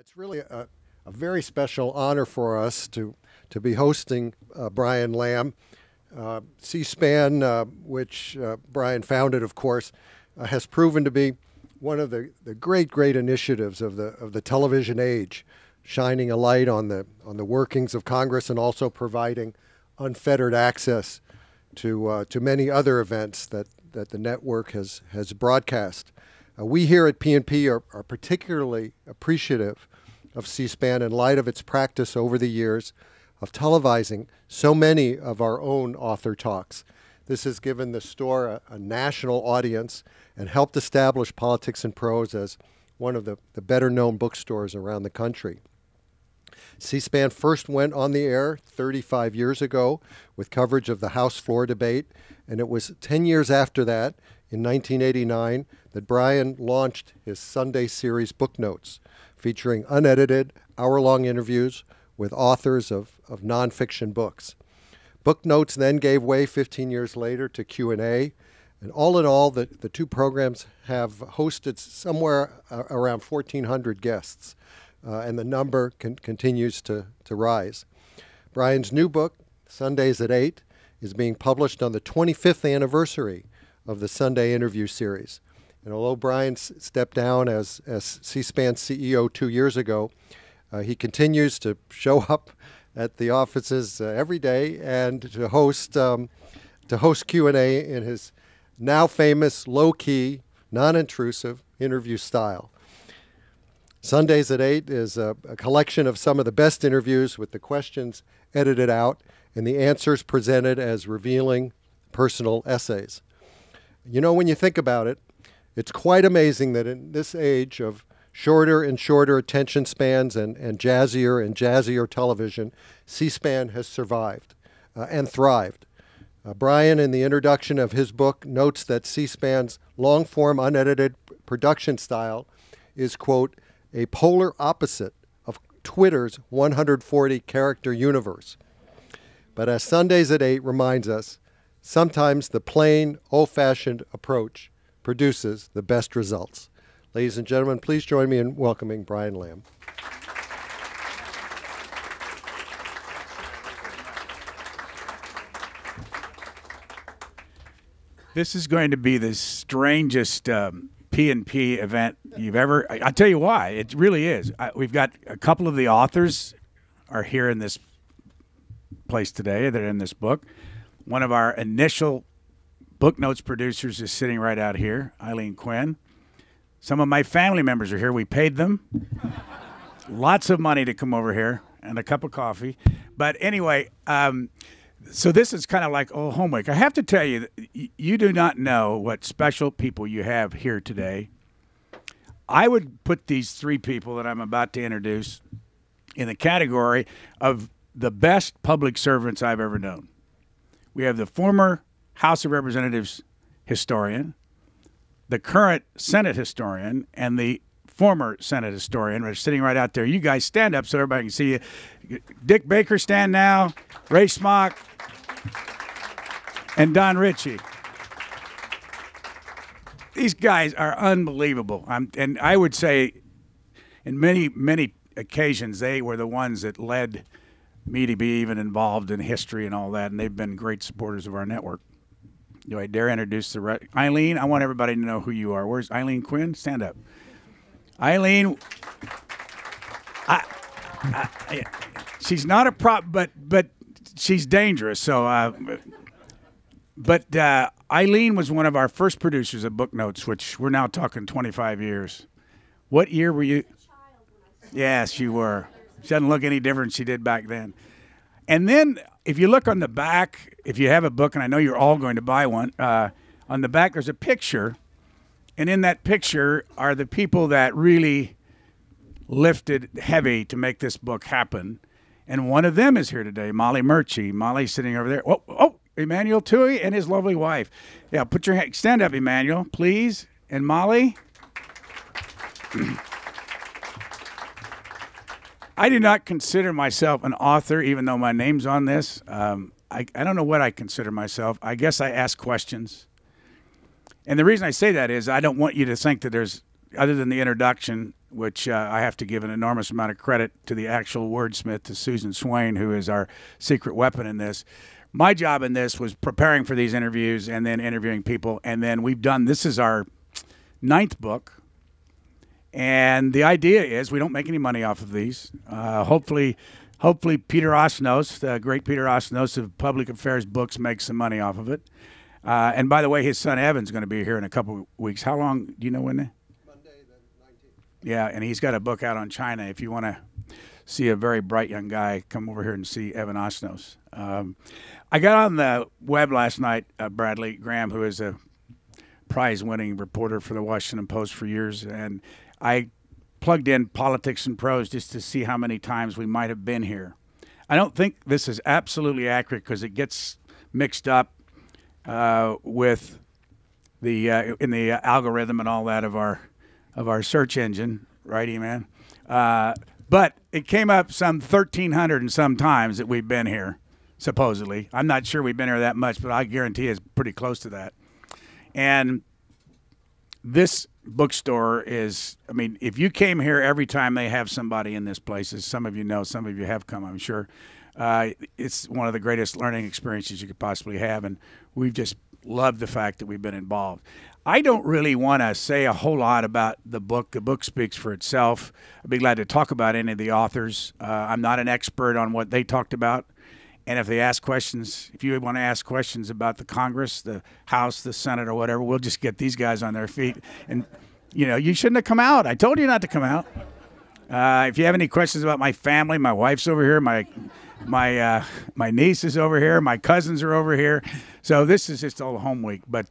It's really a very special honor for us to be hosting Brian Lamb. C-SPAN, which Brian founded, of course, has proven to be one of the great initiatives of the television age, shining a light on the workings of Congress and also providing unfettered access to many other events that the network has broadcast. We here at PNP are particularly appreciative of C-SPAN in light of its practice over the years of televising so many of our own author talks. This has given the store a national audience and helped establish Politics and Prose as one of the better-known bookstores around the country. C-SPAN first went on the air 35 years ago with coverage of the House floor debate, and it was 10 years after that, in 1989, that Brian launched his Sunday series Book Notes, featuring unedited, hour-long interviews with authors of nonfiction books. Book Notes then gave way 15 years later to Q&A, and all in all, the two programs have hosted somewhere around 1,400 guests, and the number continues to rise. Brian's new book, Sundays at 8, is being published on the 25th anniversary of the Sunday interview series. And although Brian stepped down as C-SPAN CEO 2 years ago, he continues to show up at the offices every day and to host Q&A in his now famous, low-key, non-intrusive interview style. Sundays at 8 is a collection of some of the best interviews with the questions edited out and the answers presented as revealing personal essays. You know, when you think about it, it's quite amazing that in this age of shorter and shorter attention spans and jazzier television, C-SPAN has survived and thrived. Brian, in the introduction of his book, notes that C-SPAN's long-form, unedited production style is, quote, a polar opposite of Twitter's 140-character universe. But as Sundays at 8 reminds us, sometimes the plain, old-fashioned approach produces the best results. Ladies and gentlemen, please join me in welcoming Brian Lamb. This is going to be the strangest P&P event you've ever... I'll tell you why. It really is. We've got a couple of the authors are here in this place today. They're in this book. One of our initial Book Notes producers is sitting right out here, Eileen Quinn. Some of my family members are here. We paid them lots of money to come over here and a cup of coffee. But anyway, so this is kind of like homework. I have to tell you, you do not know what special people you have here today. I would put these three people that I'm about to introduce in the category of the best public servants I've ever known. We have the former House of Representatives historian, the current Senate historian, and the former Senate historian. We're sitting right out there. You guys stand up so everybody can see you. Dick Baker, stand now. Ray Smock, and Don Ritchie. These guys are unbelievable. And I would say in many occasions they were the ones that led me to be even involved in history and all that, and they've been great supporters of our network. Do I dare introduce Eileen? I want everybody to know who you are. Where's Eileen Quinn? Stand up. Eileen, she's not a prop, but she's dangerous. So, Eileen was one of our first producers of Book Notes, which we're now talking 25 years. What year were you? Yes, you were. She doesn't look any different than she did back then. And then if you look on the back, if you have a book, and I know you're all going to buy one, on the back there's a picture. And in that picture are the people that really lifted heavy to make this book happen. And one of them is here today, Molly Murchie. Molly's sitting over there. Oh, Emmanuel Toohey and his lovely wife. Yeah, put your hand, stand up, Emmanuel, please. And Molly. I do not consider myself an author, even though my name's on this. I don't know what I consider myself. I guess I ask questions. And the reason I say that is I don't want you to think that there's, other than the introduction, which I have to give an enormous amount of credit to the actual wordsmith, to Susan Swain, who is our secret weapon in this. My job in this was preparing for these interviews and then interviewing people. And then this is our 9th book. And the idea is we don't make any money off of these. Hopefully Peter Osnos, the great Peter Osnos of Public Affairs Books, makes some money off of it. And by the way, his son Evan's going to be here in a couple of weeks. How long do you know when? Monday the 19th. Yeah, and he's got a book out on China. If you want to see a very bright young guy, come over here and see Evan Osnos. I got on the web last night, Bradley Graham, who is a prize-winning reporter for the Washington Post for years, and I plugged in Politics and Prose just to see how many times we might have been here. I don't think this is absolutely accurate because it gets mixed up with the in the algorithm and all that of our search engine, right, E-Man? But it came up some 1,300 and some times that we've been here, supposedly. I'm not sure we've been here that much, but I guarantee it's pretty close to that. And this bookstore is, I mean, if you came here every time they have somebody in this place, as some of you know, some of you have come, I'm sure, it's one of the greatest learning experiences you could possibly have, and we've just loved the fact that we've been involved. I don't really want to say a whole lot about the book. The book speaks for itself. I'd be glad to talk about any of the authors. I'm not an expert on what they talked about. And if they ask questions, if you want to ask questions about the Congress, the House, the Senate, or whatever, we'll just get these guys on their feet. And, you know, you shouldn't have come out. I told you not to come out. If you have any questions about my family, my wife's over here, my niece is over here, my cousins are over here. So this is just all home week. But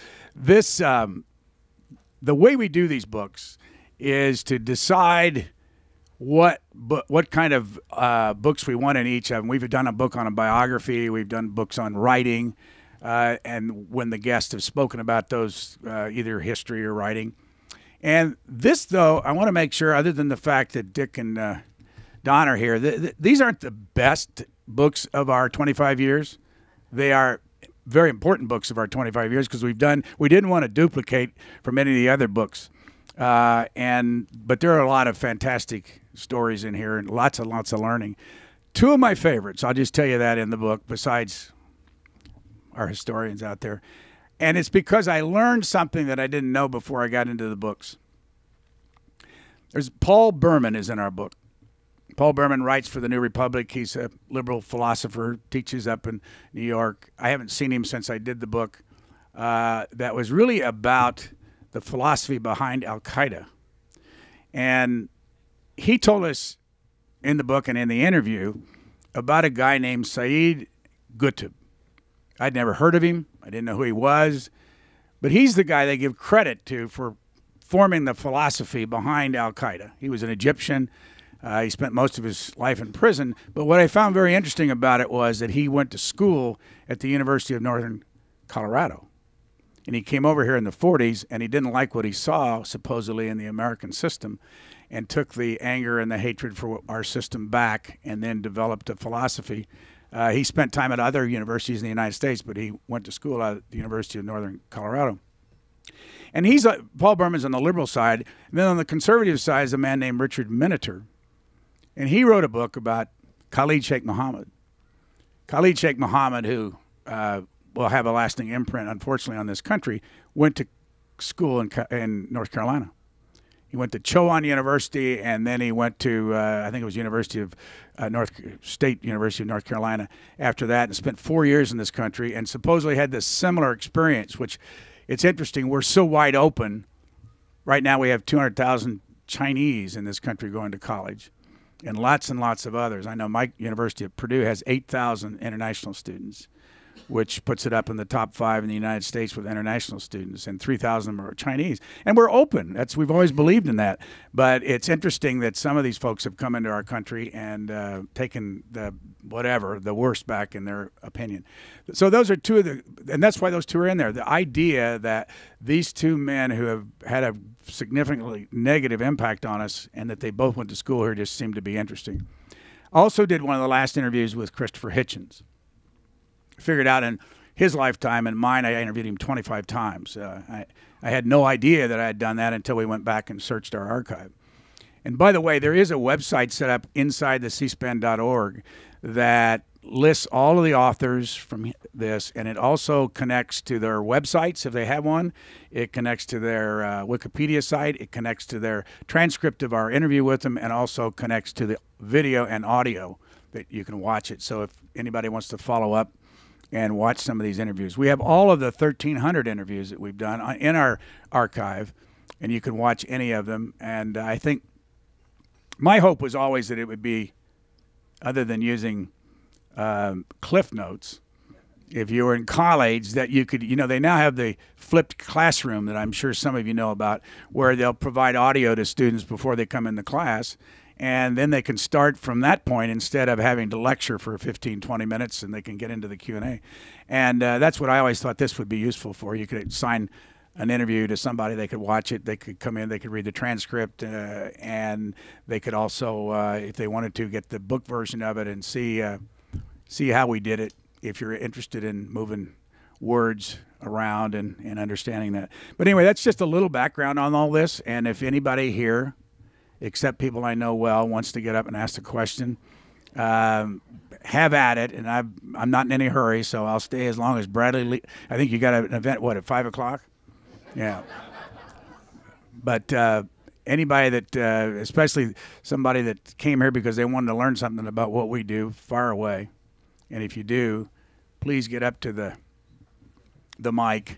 the way we do these books is to decide what kind of books we want in each of them. We've done a book on a biography. We've done books on writing. And when the guests have spoken about those, either history or writing. And this, though, I want to make sure, other than the fact that Dick and Don are here, these aren't the best books of our 25 years. They are very important books of our 25 years because we didn't want to duplicate from any of the other books. But there are a lot of fantastic stories in here and lots and lots of learning. Two of my favorites, I'll just tell you that in the book, besides our historians out there. And it's because I learned something that I didn't know before I got into the books. Paul Berman is in our book. Paul Berman writes for the New Republic. He's a liberal philosopher, teaches up in New York. I haven't seen him since I did the book. That was really about the philosophy behind Al-Qaeda. And he told us in the book and in the interview about a guy named Saeed Qutb. I'd never heard of him. I didn't know who he was. But he's the guy they give credit to for forming the philosophy behind Al-Qaeda. He was an Egyptian. He spent most of his life in prison. But what I found very interesting about it was that he went to school at the University of Northern Colorado. And he came over here in the 40s, and he didn't like what he saw, supposedly, in the American system, and took the anger and the hatred for our system back and then developed a philosophy. He spent time at other universities in the United States, but he went to school at the University of Northern Colorado. And Paul Berman's on the liberal side. And then on the conservative side is a man named Richard Miniter. And he wrote a book about Khalid Sheikh Mohammed. Khalid Sheikh Mohammed, who will have a lasting imprint, unfortunately, on this country, went to school in North Carolina. He went to Chowan University, and then he went to, I think it was State University of North Carolina after that, and spent 4 years in this country, and supposedly had this similar experience, which it's interesting. We're so wide open. Right now we have 200,000 Chinese in this country going to college, and lots of others. I know my University of Purdue has 8,000 international students, which puts it up in the top 5 in the United States with international students, and 3,000 of them are Chinese. And we're open. We've always believed in that. But it's interesting that some of these folks have come into our country and taken the worst back in their opinion. So those are two of and that's why those two are in there. The idea that these two men who have had a significantly negative impact on us and that they both went to school here just seemed to be interesting. Also did one of the last interviews with Christopher Hitchens. Figured out in his lifetime and mine, I interviewed him 25 times. I had no idea that I had done that until we went back and searched our archive. And by the way, there is a website set up inside the cspan.org that lists all of the authors from this, and it also connects to their websites if they have one. It connects to their Wikipedia site. It connects to their transcript of our interview with them, and also connects to the video and audio that you can watch it. So if anybody wants to follow up and watch some of these interviews, we have all of the 1,300 interviews that we've done in our archive, and you can watch any of them. And I think my hope was always that it would be, other than using Cliff Notes, if you were in college, that you could, they now have the flipped classroom that I'm sure some of you know about, where they'll provide audio to students before they come into class, and then they can start from that point instead of having to lecture for 15, 20 minutes, and they can get into the Q&A. And that's what I always thought this would be useful for. You could assign an interview to somebody, they could watch it, they could come in, they could read the transcript, and they could also, if they wanted to, get the book version of it and see how we did it, if you're interested in moving words around and understanding that. But anyway, that's just a little background on all this, and if anybody here, except people I know well, wants to get up and ask a question, have at it, and I'm not in any hurry, so I'll stay as long as Bradley I think you got an event, what, at 5 o'clock? Yeah. But anybody that, especially somebody that came here because they wanted to learn something about what we do, fire away. And if you do, please get up to the mic.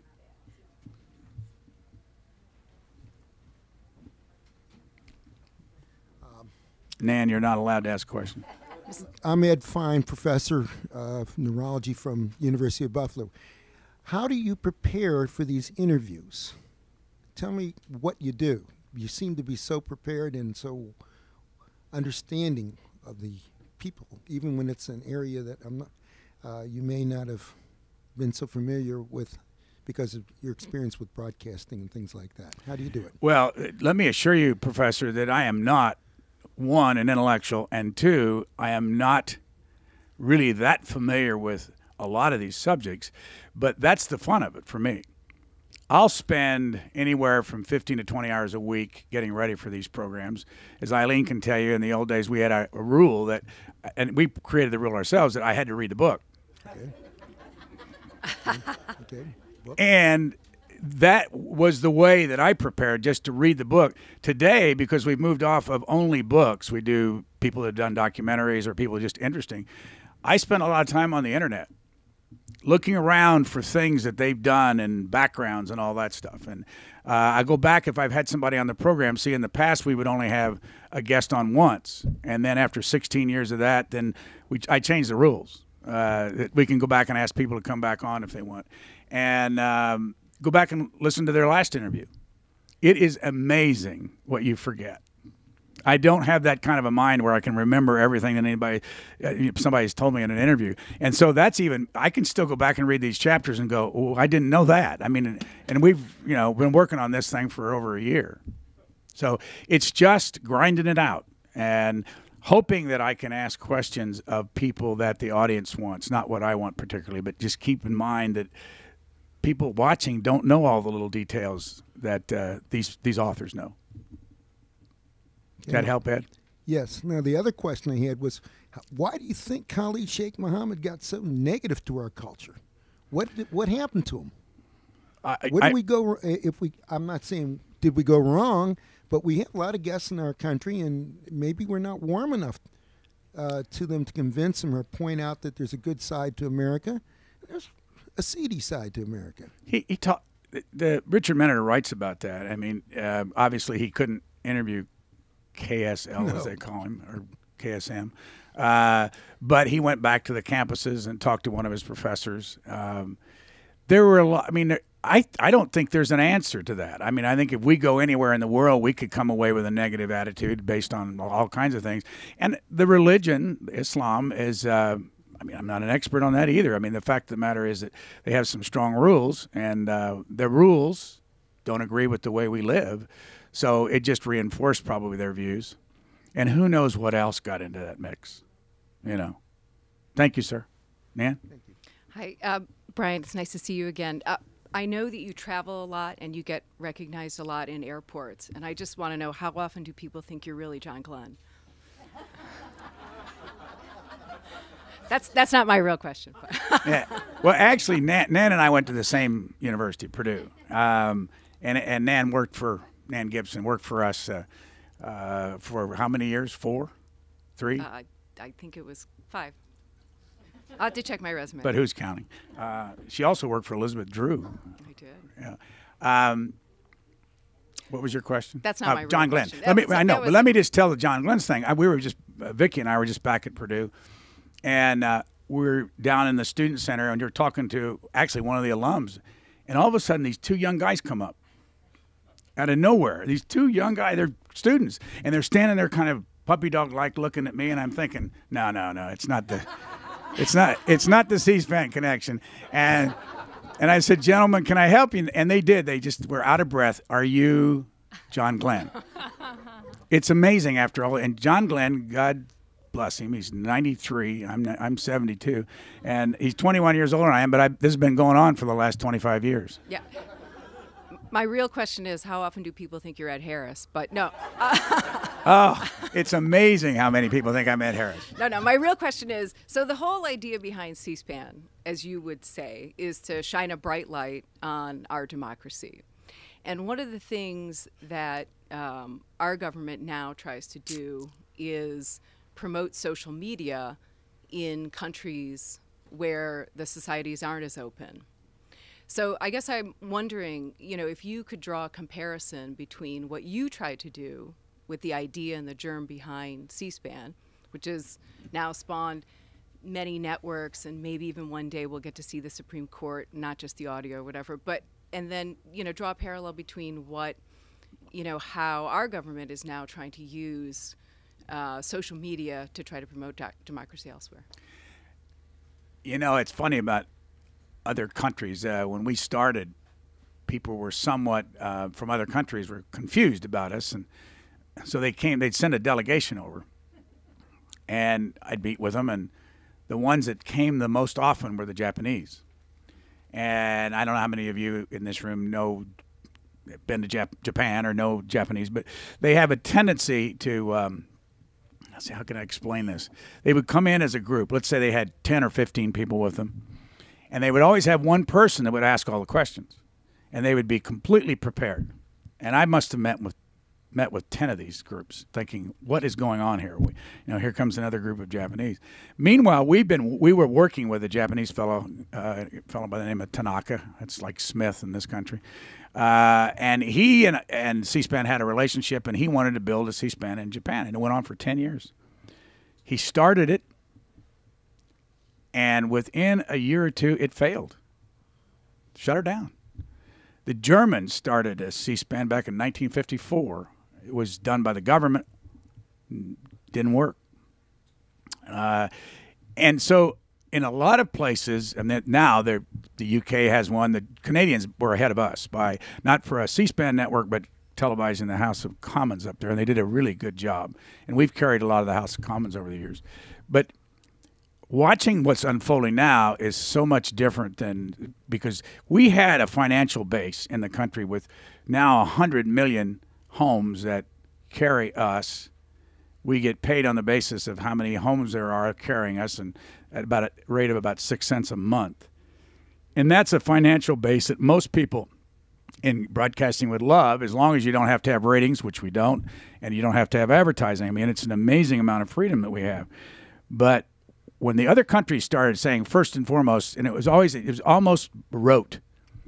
Nan, you're not allowed to ask questions. I'm Ed Fine, professor of neurology from University of Buffalo. How do you prepare for these interviews? Tell me what you do. You seem to be so prepared and so understanding of the people, even when it's an area that you may not have been so familiar with because of your experience with broadcasting and things like that. How do you do it? Well, let me assure you, Professor, that I am not, one, an intellectual, and two, I am not really that familiar with a lot of these subjects, but that's the fun of it for me. I'll spend anywhere from 15 to 20 hours a week getting ready for these programs. As Eileen can tell you, in the old days we had a rule that, and we created the rule ourselves, that I had to read the book. Okay. And that was the way that I prepared, just to read the book. Today, because we've moved off of only books, we do people that have done documentaries or people just interesting. I spend a lot of time on the internet, looking around for things that they've done and backgrounds and all that stuff. And I go back, if I've had somebody on the program, see, in the past we would only have a guest on once. And then after 16 years of that, then I changed the rules. We can go back and ask people to come back on if they want. And go back and listen to their last interview. It is amazing what you forget. I don't have that kind of a mind where I can remember everything that somebody's told me in an interview. And so that's even, I can still go back and read these chapters and go, oh, I didn't know that. I mean, and we've, been working on this thing for over a year. So it's just grinding it out and hoping that I can ask questions of people that the audience wants, not what I want particularly, but just keep in mind that people watching don't know all the little details that these authors know. Does that help, Ed? Yes. Now, the other question I had was, why do you think Khalid Sheikh Mohammed got so negative to our culture? What happened to him? Where did we go? I'm not saying did we go wrong, but we have a lot of guests in our country, and maybe we're not warm enough to them to convince them or point out that there's a good side to America. There's a seedy side to America. Richard Menner writes about that. I mean, obviously he couldn't interview KSL, as they call him, or KSM. But he went back to the campuses and talked to one of his professors. There were a lot. I mean, I don't think there's an answer to that. I mean, I think if we go anywhere in the world, we could come away with a negative attitude based on all kinds of things. And the religion, Islam, is, I mean, I'm not an expert on that either. I mean, the fact of the matter is that they have some strong rules, and the rules don't agree with the way we live. So it just reinforced probably their views. And who knows what else got into that mix, Thank you, sir. Nan? Thank you. Hi, Brian. It's nice to see you again. I know that you travel a lot and you get recognized a lot in airports, and I just want to know, how often do people think you're really John Glenn? That's not my real question. Yeah. Well, actually, Nan and I went to the same university, Purdue, and Nan Gibson worked for us for how many years? 4, 3? I think it was 5. I'll have to check my resume. But who's counting? She also worked for Elizabeth Drew. I did. Yeah. What was your question? That's not my real John Glenn. question. But let me just tell the John Glenn's thing. Vicki and I were just back at Purdue, and we were down in the student center, and you're talking to actually one of the alums, and all of a sudden these 2 young guys come up out of nowhere. These 2 young guys, they're students, and they're standing there kind of puppy dog like looking at me, and I'm thinking, no, it's not the. It's not the C-SPAN connection. And I said, gentlemen, can I help you? And they did. They just were out of breath. Are you John Glenn? It's amazing after all. And John Glenn, God bless him, he's 93. I'm 72. And he's 21 years older than I am, but this has been going on for the last 25 years. Yeah. My real question is, how often do people think you're Ed Harris? But no. Oh, it's amazing how many people think I'm Ed Harris. No. My real question is, so the whole idea behind C-SPAN, as you would say, is to shine a bright light on our democracy. And one of the things that our government now tries to do is promote social media in countries where the societies aren't as open. So I guess I'm wondering, if you could draw a comparison between what you tried to do with the idea and the germ behind C-SPAN, which has now spawned many networks, and maybe even one day we'll get to see the Supreme Court, not just the audio or whatever, and then, draw a parallel between what, how our government is now trying to use social media to try to promote democracy elsewhere. It's funny about other countries. When we started, people were somewhat from other countries were confused about us, and so they'd send a delegation over, and I'd meet with them, and the ones that came the most often were the Japanese. And I don't know how many of you in this room been to Japan or know Japanese, but they have a tendency to let's see, how can I explain this? They would come in as a group. Let's say they had 10 or 15 people with them. And they would always have one person that would ask all the questions, and they would be completely prepared. And I must have met with 10 of these groups, thinking, "What is going on here?" Here comes another group of Japanese. Meanwhile, we were working with a Japanese fellow by the name of Tanaka. It's like Smith in this country, and he and C-SPAN had a relationship, and he wanted to build a C-SPAN in Japan, and it went on for 10 years. He started it. And within a year or 2, it failed. Shut her down. The Germans started a C-SPAN back in 1954. It was done by the government. Didn't work. And so in a lot of places, and now the UK has one, the Canadians were ahead of us by, not for a C-SPAN network, but televising the House of Commons up there. And they did a really good job. And we've carried a lot of the House of Commons over the years. But watching what's unfolding now is so much different than, because we had a financial base in the country with now 100 million homes that carry us. We get paid on the basis of how many homes there are carrying us, and at about a rate of about 6 cents a month. And that's a financial base that most people in broadcasting would love, as long as you don't have to have ratings, which we don't, and you don't have to have advertising. I mean, it's an amazing amount of freedom that we have. But when the other countries started saying first and foremost, and it was almost rote,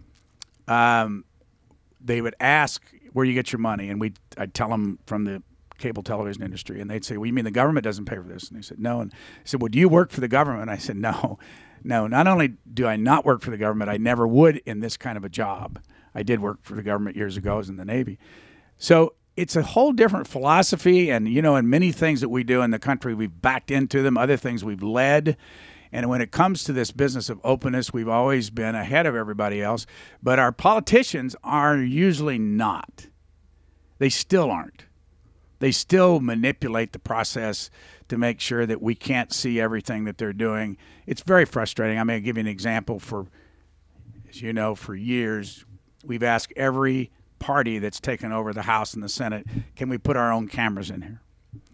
they would ask where you get your money, and I'd tell them from the cable television industry, and they'd say, "Well, you mean the government doesn't pay for this?" And they said, "No." And I said, "Well, do you work for the government?" And I said, No. Not only do I not work for the government, I never would in this kind of a job. I did work for the government years ago. I was in the Navy. So it's a whole different philosophy, and in many things that we do in the country, we've backed into them. Other things we've led. And when it comes to this business of openness, we've always been ahead of everybody else. But our politicians are usually not. They still aren't. They still manipulate the process to make sure that we can't see everything that they're doing. It's very frustrating. I'm going to give you an example for as you know, for years, we've asked every party that's taken over the House and the Senate, can we put our own cameras in here?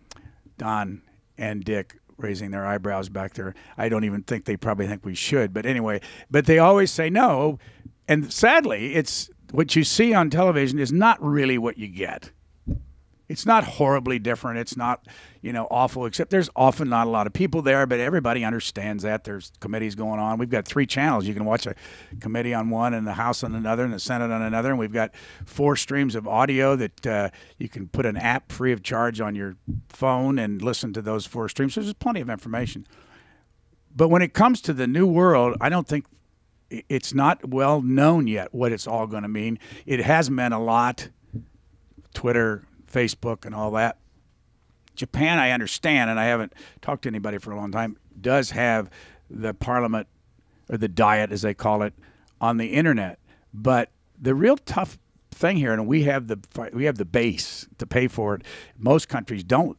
Don and Dick raising their eyebrows back there. I don't even think they probably think we should. But anyway, but they always say no. And sadly, it's what you see on television is not really what you get. It's not horribly different. It's not, awful, except there's often not a lot of people there, but everybody understands that. There's committees going on. We've got 3 channels. You can watch a committee on one and the House on another and the Senate on another. And we've got 4 streams of audio that you can put an app free of charge on your phone and listen to those 4 streams. So there's plenty of information. But when it comes to the new world, I don't think it's not well known yet what it's all going to mean. It has meant a lot. Twitter, Facebook, and all that. Japan, I understand, and I haven't talked to anybody for a long time, does have the parliament, or the diet as they call it, on the internet. But the real tough thing here, and we have the base to pay for it. Most countries don't.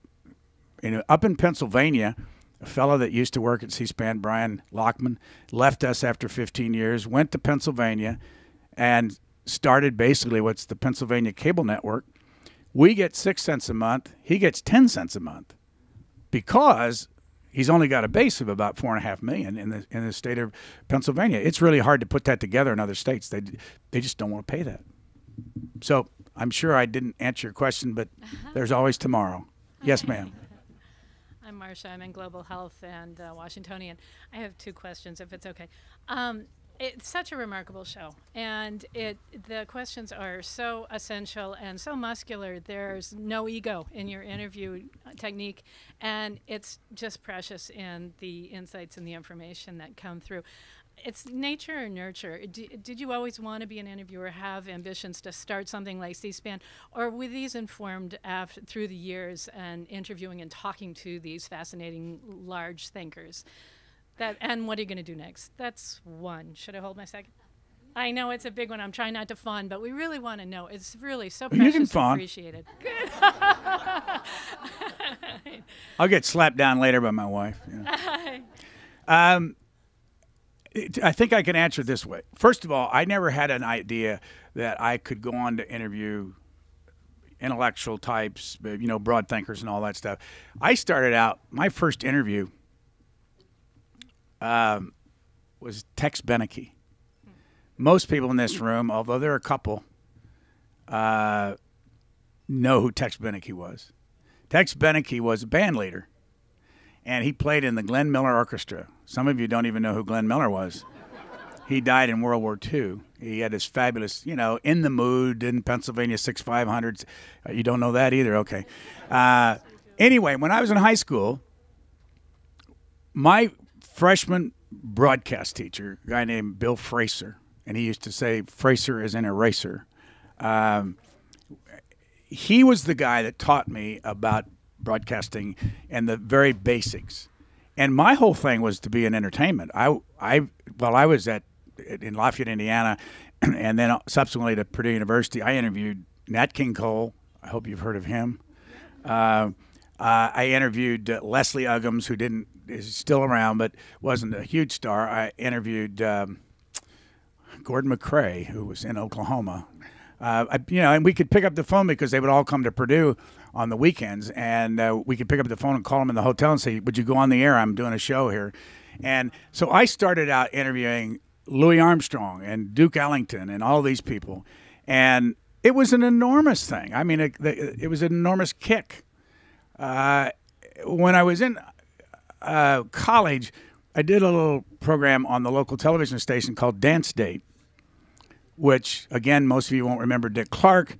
Up in Pennsylvania, a fellow that used to work at C-SPAN, Brian Lockman, left us after 15 years, went to Pennsylvania, and started basically what's the Pennsylvania Cable Network. We get 6 cents a month. He gets 10 cents a month because he's only got a base of about 4.5 million in the state of Pennsylvania. It's really hard to put that together in other states. They just don't want to pay that. So I'm sure I didn't answer your question, but there's always tomorrow. Yes, ma'am. I'm Marcia. I'm in Global Health and Washingtonian. I have 2 questions, if it's okay. It's such a remarkable show, and the questions are so essential and so muscular. There's no ego in your interview technique, and it's just precious in the insights and the information that come through. It's nature or nurture. Did you always want to be an interviewer, have ambitions to start something like C-SPAN, or were these informed through the years and interviewing and talking to these fascinating large thinkers? And what are you going to do next? That's one. Should I hold my second? I know it's a big one. I'm trying not to fawn, but we really want to know. It's really so precious and appreciated. Good. I'll get slapped down later by my wife. I think I can answer it this way. First of all, I never had an idea that I could go on to interview intellectual types, broad thinkers and all that stuff. I started out, my first interview was Tex Beneke. Most people in this room, although there are a couple, know who Tex Beneke was. Tex Beneke was a band leader, and he played in the Glenn Miller Orchestra. Some of you don't even know who Glenn Miller was. He died in World War II. He had this fabulous, In the Mood in Pennsylvania 6/500s. You don't know that either? Okay. Anyway, when I was in high school, my freshman broadcast teacher, a guy named Bill Fraser, and he used to say Fraser is an eraser. He was the guy that taught me about broadcasting and the very basics. And my whole thing was to be in entertainment. I was in Lafayette, Indiana, and then subsequently to Purdue University, I interviewed Nat King Cole. I hope you've heard of him. I interviewed Leslie Uggams, who is still around but wasn't a huge star. I interviewed Gordon McCrae, who was in Oklahoma. And we could pick up the phone because they would all come to Purdue on the weekends, and we could pick up the phone and call them in the hotel and say, would you go on the air? I'm doing a show here. And so I started out interviewing Louis Armstrong and Duke Ellington and all these people. And it was an enormous thing. I mean, it was an enormous kick. When I was in college, I did a little program on the local television station called Dance Date, which, again, most of you won't remember Dick Clark,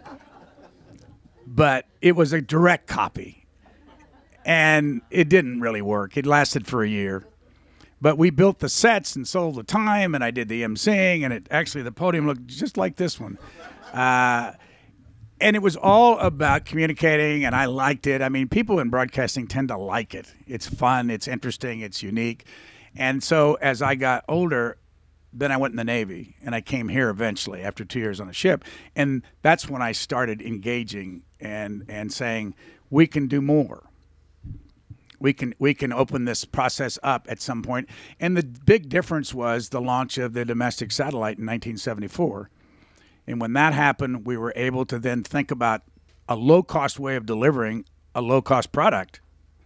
but it was a direct copy. And it didn't really work. It lasted for a year. But we built the sets and sold the time, and I did the emceeing, and the podium looked just like this one. And it was all about communicating, and I liked it. I mean, people in broadcasting tend to like it. It's fun, it's interesting, it's unique. And so as I got older, then I went in the Navy, and I came here eventually after 2 years on a ship. And that's when I started engaging and saying, we can do more. we can open this process up at some point. And the big difference was the launch of the domestic satellite in 1974. And when that happened, we were able to then think about a low-cost way of delivering a low-cost product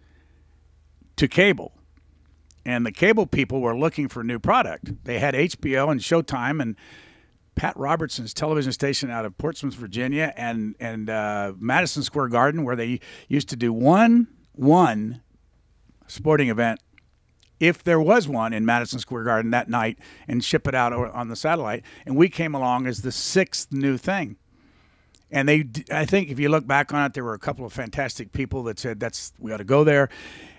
to cable. And the cable people were looking for new product. They had HBO and Showtime and Pat Robertson's television station out of Portsmouth, Virginia, and Madison Square Garden, where they used to do one sporting event, if there was one in Madison Square Garden that night, and ship it out on the satellite. And we came along as the sixth new thing. And I think if you look back on it, there were a couple of fantastic people that said we ought to go there,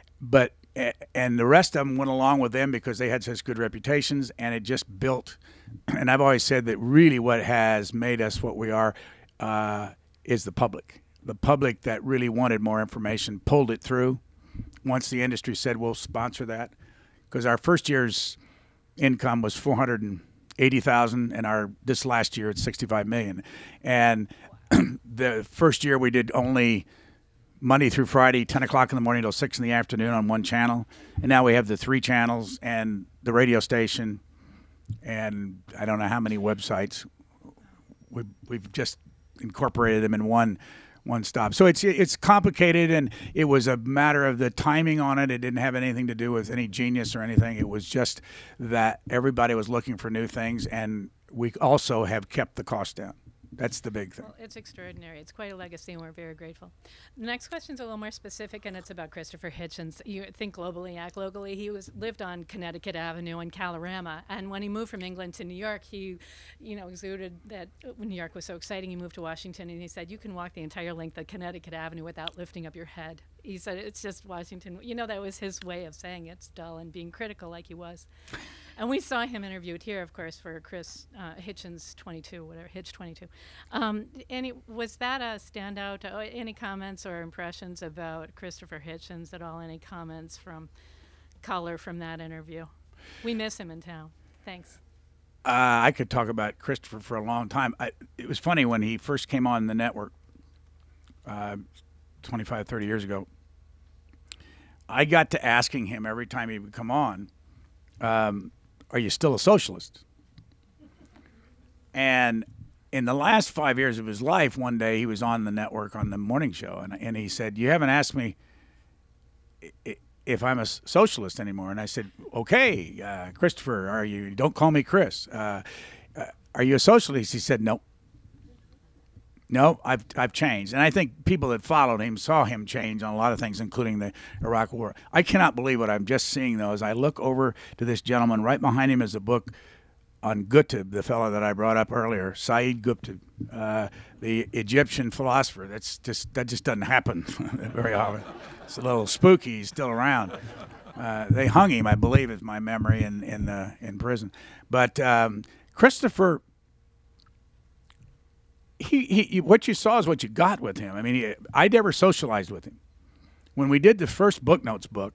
and the rest of them went along with them because they had such good reputations, and it just built. And I've always said that really what has made us what we are is the public. The public that really wanted more information pulled it through. Once the industry said we'll sponsor that, because our first year's income was $480,000, and this last year it's $65 million. And the first year we did only Monday through Friday, 10 o'clock in the morning till 6 in the afternoon on one channel. And now we have the 3 channels and the radio station and I don't know how many websites. We've just incorporated them in one stop. So it's complicated, and it was a matter of the timing on it. It didn't have anything to do with any genius or anything. It was just that everybody was looking for new things, and we also have kept the cost down. That's the big thing. Well, it's extraordinary. It's quite a legacy, and we're very grateful. The next question's a little more specific, and it's about Christopher Hitchens. You think globally, act locally. He lived on Connecticut Avenue in Calorama, and when he moved from England to New York, he, exuded that New York was so exciting. He moved to Washington, and he said, "You can walk the entire length of Connecticut Avenue without lifting up your head." He said, "It's just Washington." That was his way of saying it's dull and being critical, like he was. And we saw him interviewed here, of course, for Chris Hitchens 22, whatever, Hitch 22. Was that a standout? Any comments or impressions about Christopher Hitchens at all? Any comments from color from that interview? We miss him in town. Thanks. I could talk about Christopher for a long time. It was funny when he first came on the network 25, 30 years ago. I got to asking him every time he would come on, are you still a socialist? And in the last 5 years of his life, one day he was on the network on the morning show, and he said, "You haven't asked me if I'm a socialist anymore." And I said, "Okay, Christopher, don't call me Chris. Are you a socialist?" He said, "No. No, I've changed." And I think people that followed him saw him change on a lot of things, including the Iraq War. I cannot believe what I'm just seeing, though, as I look over to this gentleman. Right behind him is a book on Qutb, the fellow that I brought up earlier, Saeed Qutb, the Egyptian philosopher. That just doesn't happen very often. It's a little spooky. He's still around. They hung him, I believe, is my memory, in prison. But Christopher, he what you saw is what you got with him. I mean, I never socialized with him. When we did the first Book Notes book,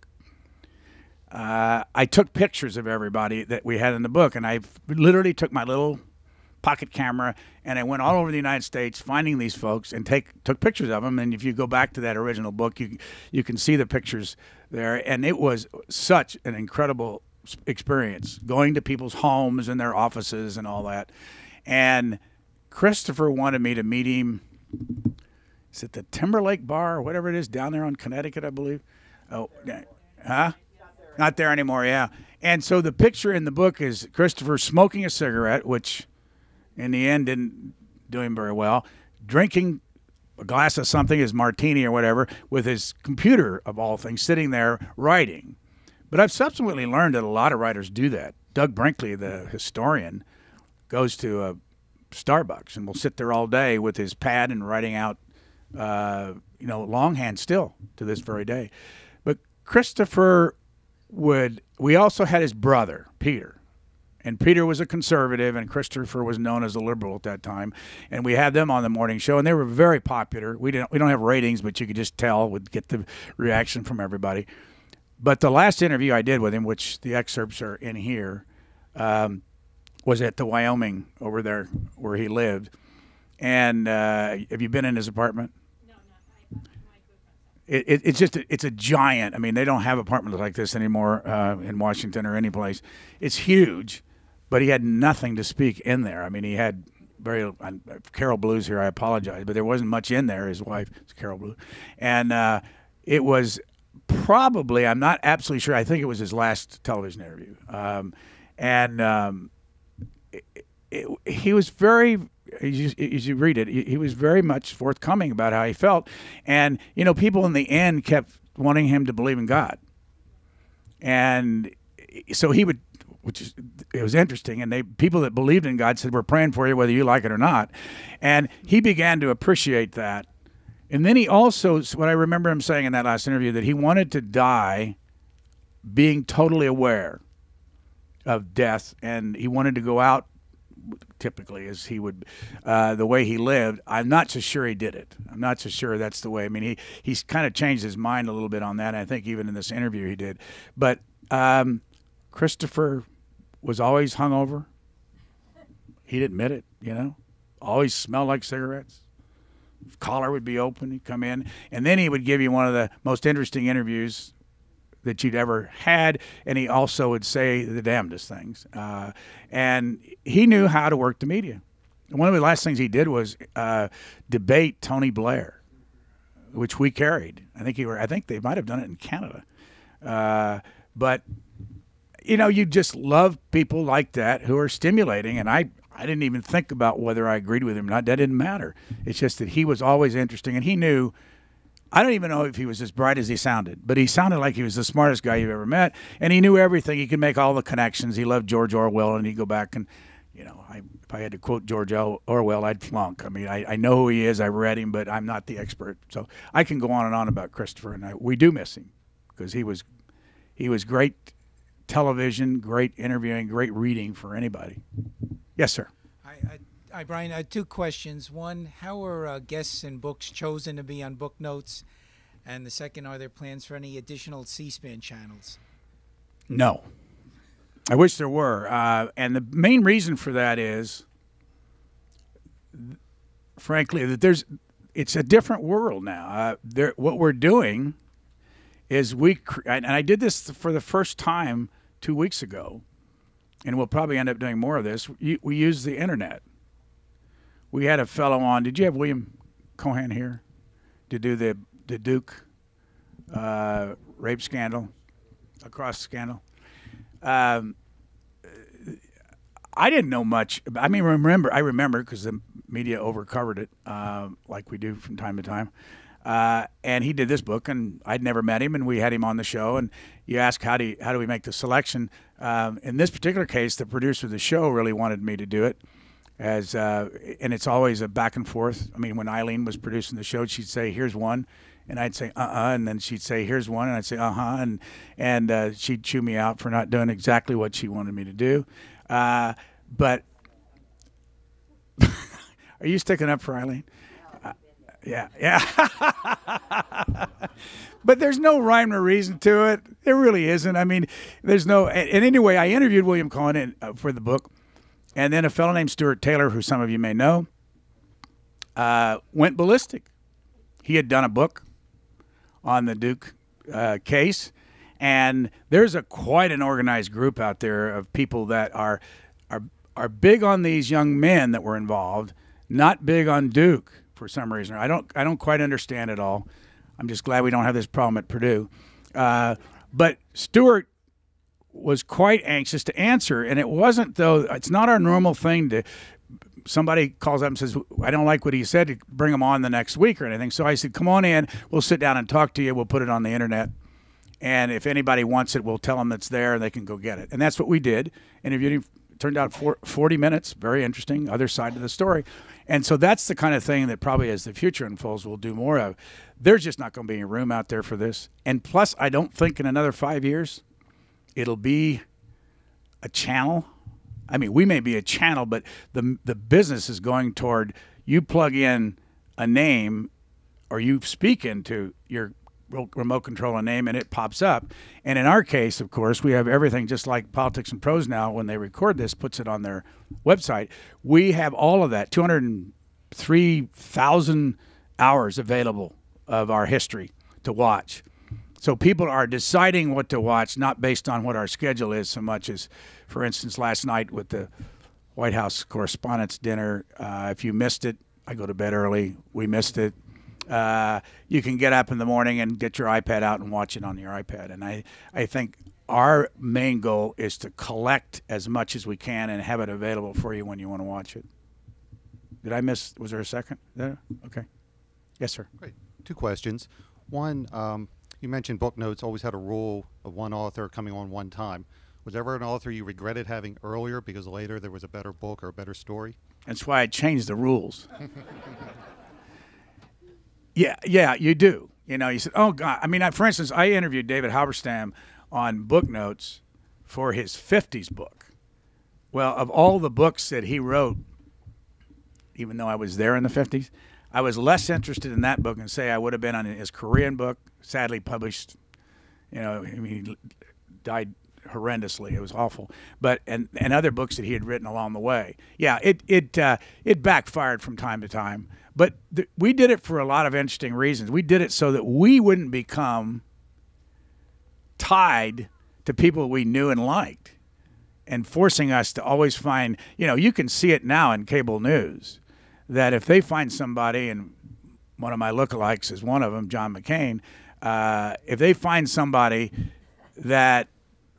I took pictures of everybody that we had in the book, and I literally took my little pocket camera and I went all over the United States finding these folks and took pictures of them. And if you go back to that original book, you can see the pictures there. And it was such an incredible experience going to people's homes and their offices and all that. And Christopher wanted me to meet him. Is it the Timberlake Bar or whatever it is down there on Connecticut, I believe? Oh, huh? Not there anymore, yeah. And so the picture in the book is Christopher smoking a cigarette, which in the end didn't do him very well, drinking a glass of something, his martini or whatever, with his computer, of all things, sitting there writing. But I've subsequently learned that a lot of writers do that. Doug Brinkley, the historian, goes to a Starbucks and will sit there all day with his pad and writing out, longhand still to this very day. But Christopher we also had his brother, Peter. And Peter was a conservative, and Christopher was known as a liberal at that time. And we had them on the morning show, and they were very popular. We don't have ratings, but you could just tell, would get the reaction from everybody. But the last interview I did with him, which the excerpts are in here, was at the Wyoming over there where he lived. And have you been in his apartment? No, not my group. it's a giant. I mean, they don't have apartments like this anymore in Washington or any place. It's huge, but he had nothing to speak in there. I mean, he had Carol Blue's here. I apologize, but there wasn't much in there. His wife is Carol Blue, and it was probably, I'm not absolutely sure. I think it was his last television interview, he was very. As you read it, he was very much forthcoming about how he felt. And, people in the end kept wanting him to believe in God. And so he would, it was interesting. And people that believed in God said, we're praying for you, whether you like it or not. And he began to appreciate that. And then he also, what I remember him saying in that last interview, that he wanted to die being totally aware of death. And he wanted to go out typically as he would, the way he lived. I'm not so sure he did it. I'm not so sure that's the way. I mean, he's kind of changed his mind a little bit on that. And I think even in this interview he did. But Christopher was always hungover. He'd admit it, always smelled like cigarettes. Collar would be open. He'd come in. And then he would give you one of the most interesting interviews that you'd ever had, and he also would say the damnedest things. And he knew how to work the media. And one of the last things he did was debate Tony Blair, which we carried. I think they might have done it in Canada. But you just love people like that who are stimulating. And I didn't even think about whether I agreed with him or not. That didn't matter. It's just that he was always interesting, and he knew. I don't even know if he was as bright as he sounded, but he sounded like he was the smartest guy you've ever met, and he knew everything. He could make all the connections. He loved George Orwell, and he'd go back and, if I had to quote George Orwell, I'd flunk. I mean, I know who he is. I've read him, but I'm not the expert. So I can go on and on about Christopher, and we do miss him because he was great television, great interviewing, great reading for anybody. Yes, sir. Hi, Brian. I had two questions. One, how are guests and books chosen to be on book notes? And the second, are there plans for any additional C-SPAN channels? No. I wish there were. And the main reason for that is, frankly, that it's a different world now. What we're doing is and I did this for the first time 2 weeks ago, and we'll probably end up doing more of this. We use the internet. We had a fellow on. Did you have William Cohan here to do the Duke rape scandal, lacrosse scandal? I didn't know much. I mean, I remember because the media overcovered it, like we do from time to time. And he did this book, and I'd never met him, and we had him on the show. And you ask, how do we make the selection? In this particular case, the producer of the show really wanted me to do it. And it's always a back and forth. I mean, when Eileen was producing the show, she'd say, "Here's one," and I'd say, and then she'd say, "Here's one," and I'd say, and she'd chew me out for not doing exactly what she wanted me to do. But are you sticking up for Eileen? Yeah. But there's no rhyme or reason to it. There really isn't. I mean, there's no. And anyway, I interviewed William Cohen for the book. And then a fellow named Stuart Taylor, who some of you may know, went ballistic. He had done a book on the Duke case, and there's quite an organized group out there of people that are big on these young men that were involved, not big on Duke for some reason. I don't quite understand it all. I'm just glad we don't have this problem at Purdue. But Stuart was quite anxious to answer, and it wasn't, though. It's not our normal thing to. Somebody calls up and says, "I don't like what he said," to bring him on the next week or anything. So I said, "Come on in. We'll sit down and talk to you. We'll put it on the internet, and if anybody wants it, we'll tell them it's there and they can go get it." And that's what we did. Interviewed him. Turned out 40 minutes. Very interesting. Other side of the story. And so that's the kind of thing that probably as the future unfolds, we'll do more of. There's just not going to be any room out there for this. And plus, I don't think in another 5 years it'll be a channel. I mean, we may be a channel, but the business is going toward you plug in a name or you speak into your remote control a name and it pops up. And in our case, of course, we have everything just like Politics and Prose now. When they record this, puts it on their website. We have all of that, 203,000 hours available of our history to watch. So people are deciding what to watch, not based on what our schedule is so much as, for instance, last night with the White House Correspondents' Dinner. If you missed it, I go to bed early. We missed it. You can get up in the morning and get your iPad out and watch it on your iPad. And I think our main goal is to collect as much as we can and have it available for you when you want to watch it. Did I miss? Was there a second there? Okay. Yes, sir. Great. 2 questions. One, you mentioned book notes always had a rule of one author coming on one time. Was there ever an author you regretted having earlier because later there was a better book or a better story? That's why I changed the rules. Yeah, you do. You know, you said, oh, God. I mean, for instance, I interviewed David Halberstam on book notes for his 50s book. Well, of all the books that he wrote, even though I was there in the 50s, I was less interested in that book than, say, I would have been on his Korean book, sadly published. You know, I mean, he died horrendously. It was awful. But and other books that he had written along the way. Yeah, it backfired from time to time. But we did it for a lot of interesting reasons. We did it so that we wouldn't become tied to people we knew and liked, and forcing us to always find, you know, you can see it now in cable news, that if they find somebody, and one of my lookalikes is one of them, John McCain, if they find somebody that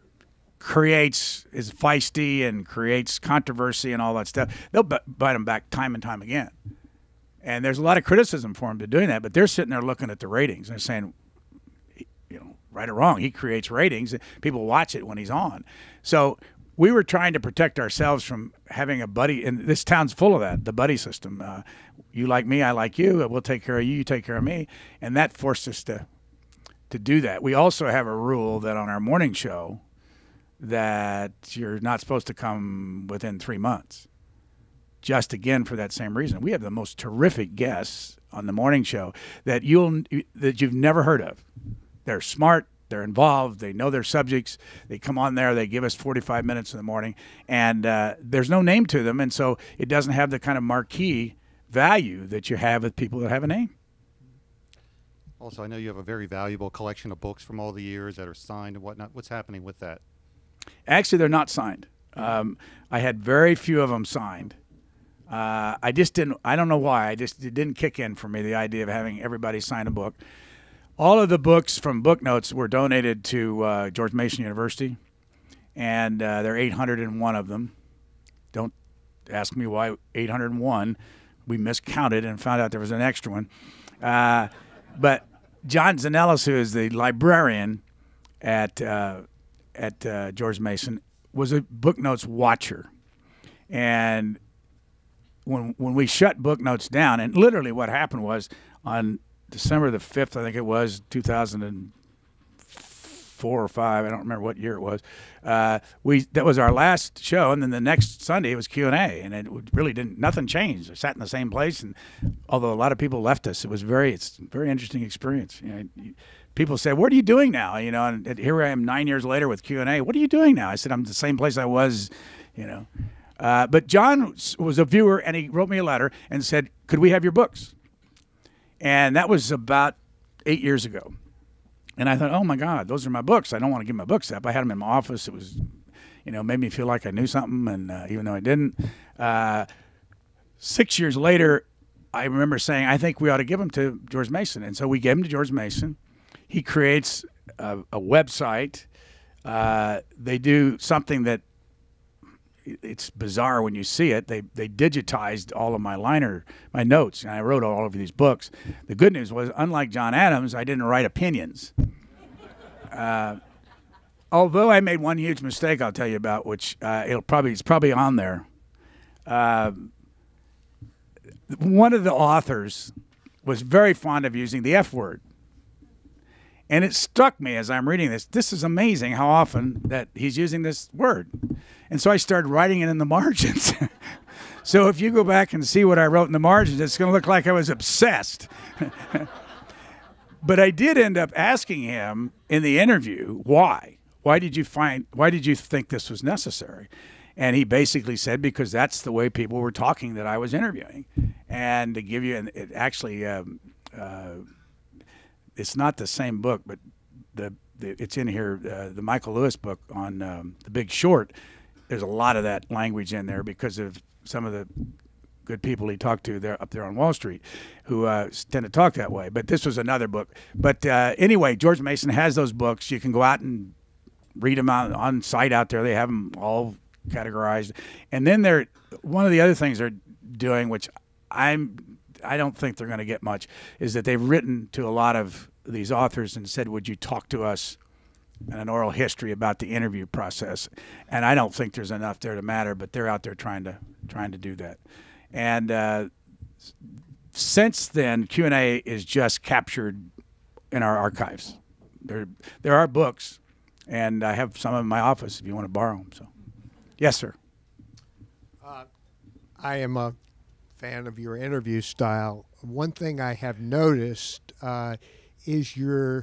is feisty and creates controversy and all that stuff, they'll bite them back time and time again. And there's a lot of criticism for him to doing that, but they're sitting there looking at the ratings and they're saying, you know, right or wrong, he creates ratings. People watch it when he's on. So we were trying to protect ourselves from having a buddy, and this town's full of that, the buddy system. You like me, I like you, we'll take care of you, you take care of me. And that forced us to do that. We also have a rule that on our morning show that you're not supposed to come within 3 months. Just again for that same reason. We have the most terrific guests on the morning show that you've never heard of. They're smart, they're involved, they know their subjects. They come on there, they give us 45 minutes in the morning, and there's no name to them, and so it doesn't have the kind of marquee value that you have with people that have a name. Also, I know you have a very valuable collection of books from all the years that are signed and whatnot. What's happening with that? Actually, they're not signed. I had very few of them signed. I just didn't. I don't know why. It didn't kick in for me, the idea of having everybody sign a book. All of the books from Book Notes were donated to George Mason University, and there are 801 of them. Don't ask me why 801. We miscounted and found out there was an extra one. But John Zanellis, who is the librarian at George Mason, was a Book Notes watcher, and when we shut Book Notes down, and literally what happened was on December the 5th, I think it was, 2004 or 5, I don't remember what year it was, that was our last show, and then the next Sunday it was Q&A, and it really nothing changed. I sat in the same place, and although a lot of people left us, it's a very interesting experience. You know, people said, "What are you doing now?" You know, and here I am 9 years later with Q&A. What are you doing now? I said, "I'm the same place I was," you know. But John was a viewer, and he wrote me a letter and said, "Could we have your books?" And that was about 8 years ago. And I thought, oh, my God, those are my books. I don't want to give my books up. I had them in my office. It was, you know, made me feel like I knew something, and even though I didn't. 6 years later, I remember saying, I think we ought to give them to George Mason. And so we gave them to George Mason. He creates a website. They do something that it's bizarre when you see it. They digitized all of my notes, and I wrote all over these books. The good news was, unlike John Adams, I didn't write opinions. Although I made one huge mistake I'll tell you about, which it's probably on there. One of the authors was very fond of using the F word. And it struck me as I'm reading this, this is amazing how often that he's using this word. And so I started writing it in the margins. So if you go back and see what I wrote in the margins, it's going to look like I was obsessed. But I did end up asking him in the interview, why? Why did you think this was necessary? And he basically said, because that's the way people were talking that I was interviewing. And to give you, it's not the same book, but it's in here. The Michael Lewis book on The Big Short. There's a lot of that language in there because of some of the good people he talked to there up there on Wall Street, who tend to talk that way. But this was another book. But anyway, George Mason has those books. You can go out and read them on site out there. They have them all categorized. And then one of the other things they're doing, which I don't think they're going to get much, is that they've written to a lot of these authors and said, would you talk to us in an oral history about the interview process? And I don't think there's enough there to matter, but they're out there trying to do that. And since then, Q&A is just captured in our archives. There are books, and I have some in my office if you want to borrow them. So, yes, sir. I am a fan of your interview style. One thing I have noticed is your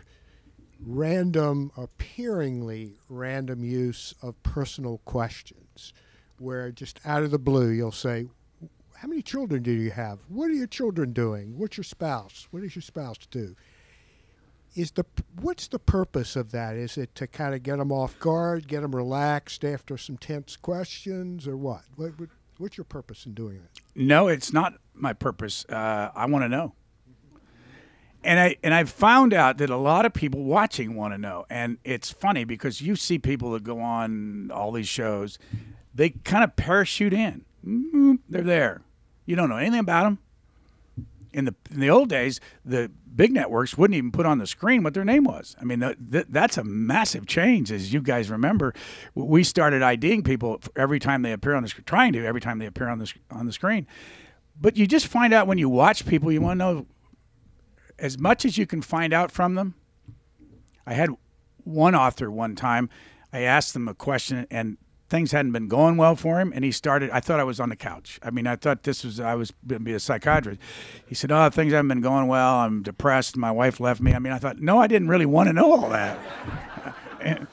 appearingly random use of personal questions, where just out of the blue you'll say, how many children do you have? What are your children doing? What's your spouse? What does your spouse do? What's the purpose of that? Is it to kind of get them off guard, get them relaxed after some tense questions, or what? What's your purpose in doing that? No, it's not my purpose. I want to know. And I've found out that a lot of people watching want to know. And it's funny because you see people that go on all these shows, they kind of parachute in. They're there. You don't know anything about them. In the old days, the big networks wouldn't even put on the screen what their name was. I mean, that's a massive change, as you guys remember. We started IDing people every time they appear on the screen, every time they appear on the screen. But you just find out when you watch people, you want to know as much as you can find out from them. I had one author one time, I asked them a question, and things hadn't been going well for him, and I thought I was on the couch. I mean, I thought I was going to be a psychiatrist. He said, oh, things haven't been going well. I'm depressed. My wife left me. I mean, I thought, no, I didn't really want to know all that. And,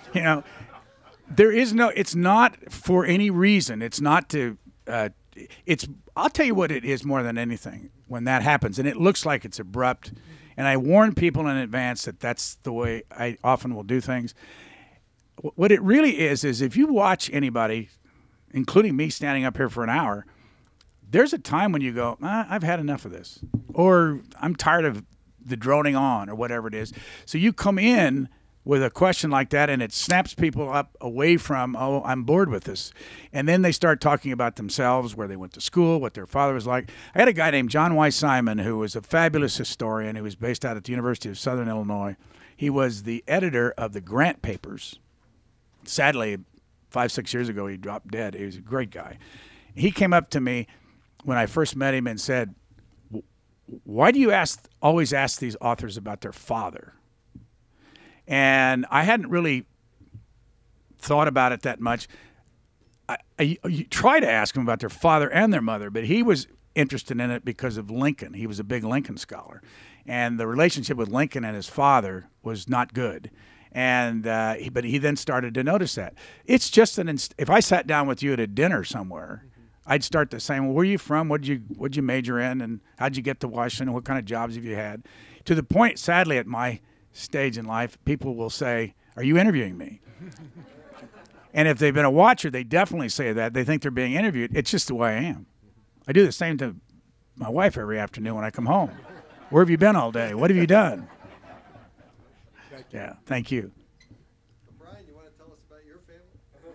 it's not for any reason. It's not to, I'll tell you what it is more than anything when that happens, and it looks like it's abrupt, and I warn people in advance that that's the way I often will do things. What it really is if you watch anybody, including me standing up here for an hour, there's a time when you go, I've had enough of this, or I'm tired of the droning on, or whatever it is. So you come in with a question like that, and it snaps people up away from, oh, I'm bored with this. And then they start talking about themselves, where they went to school, what their father was like. I had a guy named John Y. Simon, who was a fabulous historian, who was based out at the University of Southern Illinois. He was the editor of the Grant Papers. Sadly, 5-6 years ago, he dropped dead. He was a great guy. He came up to me when I first met him and said, why do you always ask these authors about their father? And I hadn't really thought about it that much. I try to ask them about their father and their mother, but he was interested in it because of Lincoln. He was a big Lincoln scholar. And the relationship with Lincoln and his father was not good. And but he then started to notice that. It's just if I sat down with you at a dinner somewhere, I'd start the same. Well, where are you from? What'd you major in? And how'd you get to Washington? What kind of jobs have you had? To the point, sadly, at my stage in life, people will say, "Are you interviewing me?" And if they've been a watcher, they definitely say that. They think they're being interviewed. It's just the way I am. I do the same to my wife every afternoon when I come home. Where have you been all day? What have you done? Yeah, thank you. Brian, you want to tell us about your family?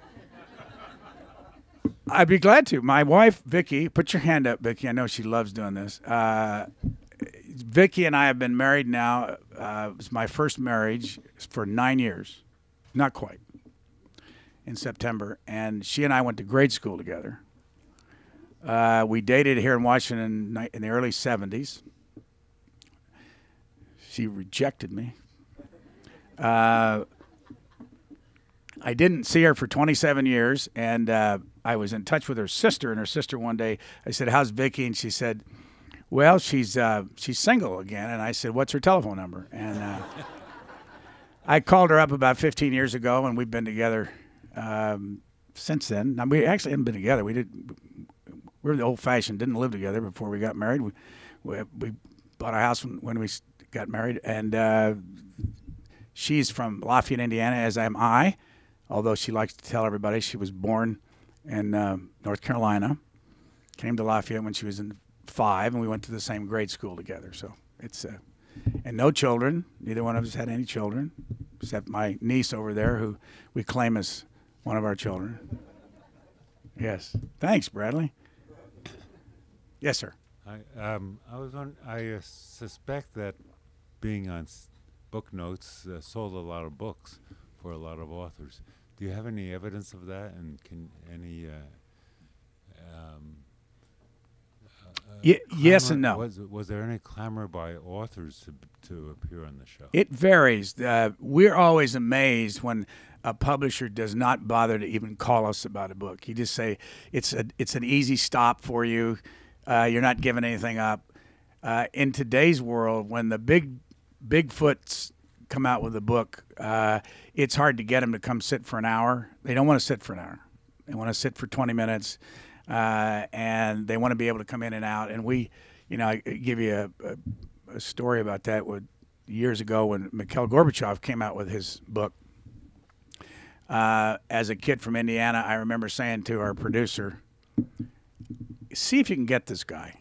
I'd be glad to. My wife, Vicki, put your hand up, Vicki. I know she loves doing this. Vicki and I have been married now. It was my first marriage for 9 years. Not quite. In September. And she and I went to grade school together. We dated here in Washington in the early 70s. She rejected me. I didn't see her for 27 years, and I was in touch with her sister, and her sister one day, I said, how's Vicki? And she said, well, she's single again. And I said, what's her telephone number? And I called her up about 15 years ago, and we've been together since then. Now, we actually haven't been together. We were the old-fashioned, didn't live together before we got married. We bought a house when we got married, and she's from Lafayette, Indiana, as am I, although she likes to tell everybody she was born in North Carolina, came to Lafayette when she was in 5, and we went to the same grade school together. So it's and no children. Neither one of us had any children, except my niece over there, who we claim as one of our children. Yes. Thanks, Bradley. Yes, sir. I suspect that being on book notes sold a lot of books for a lot of authors. Do you have any evidence of that? And can any yes and no. Was there any clamor by authors to appear on the show? It varies. We're always amazed when a publisher does not bother to even call us about a book. He just say it's an easy stop for you. You're not giving anything up. In today's world, when the Bigfoots come out with a book, it's hard to get them to come sit for an hour. They don't want to sit for an hour. They want to sit for 20 minutes, and they want to be able to come in and out. And we, I give you a story about that. Years ago when Mikhail Gorbachev came out with his book, as a kid from Indiana, I remember saying to our producer, see if you can get this guy.